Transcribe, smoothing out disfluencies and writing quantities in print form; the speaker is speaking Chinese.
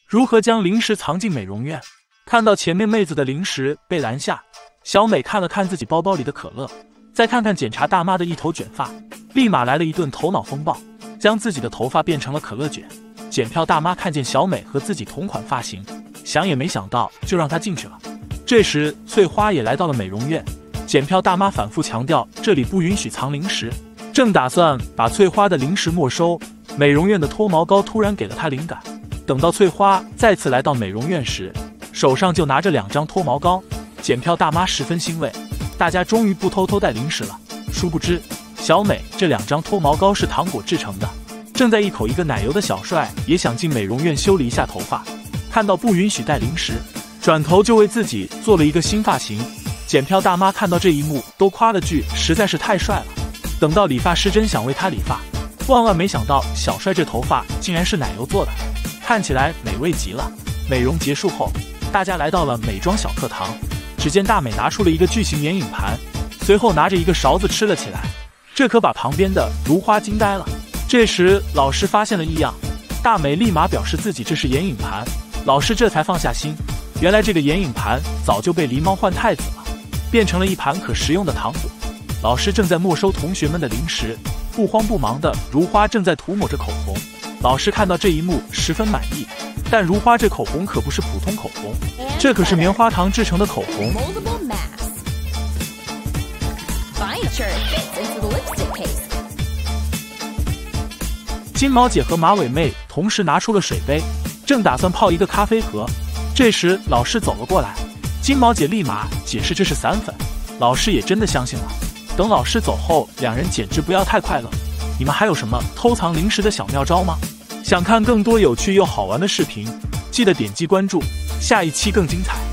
如何将零食藏进美容院。看到前面妹子的零食被拦下，小美看了看自己包包里的可乐，再看看检查大妈的一头卷发，立马来了一顿头脑风暴，将自己的头发变成了可乐卷。检票大妈看见小美和自己同款发型，想也没想到就让她进去了。这时翠花也来到了美容院，检票大妈反复强调这里不允许藏零食，正打算把翠花的零食没收，美容院的脱毛膏突然给了她灵感。等到翠花再次来到美容院时，手上就拿着2张脱毛膏，检票大妈十分欣慰，大家终于不偷偷带零食了。殊不知小美这2张脱毛膏是糖果制成的。正在一口一个奶油的小帅也想进美容院修理一下头发，看到不允许带零食，转头就为自己做了一个新发型。检票大妈看到这一幕都夸了句实在是太帅了。等到理发师真想为他理发，万万没想到小帅这头发竟然是奶油做的，看起来美味极了。美容结束后，大家来到了美妆小课堂，只见大美拿出了一个巨型眼影盘，随后拿着一个勺子吃了起来，这可把旁边的如花惊呆了。这时老师发现了异样，大美立马表示自己这是眼影盘，老师这才放下心，原来这个眼影盘早就被狸猫换太子了，变成了一盘可食用的糖果。老师正在没收同学们的零食，不慌不忙的如花正在涂抹着口红。老师看到这一幕十分满意，但如花这口红可不是普通口红，这可是棉花糖制成的口红。金毛姐和马尾妹同时拿出了水杯，正打算泡一个咖啡盒。这时老师走了过来，金毛姐立马解释这是散粉，老师也真的相信了。等老师走后，两人简直不要太快乐。你们还有什么偷藏零食的小妙招吗？想看更多有趣又好玩的视频，记得点击关注，下一期更精彩。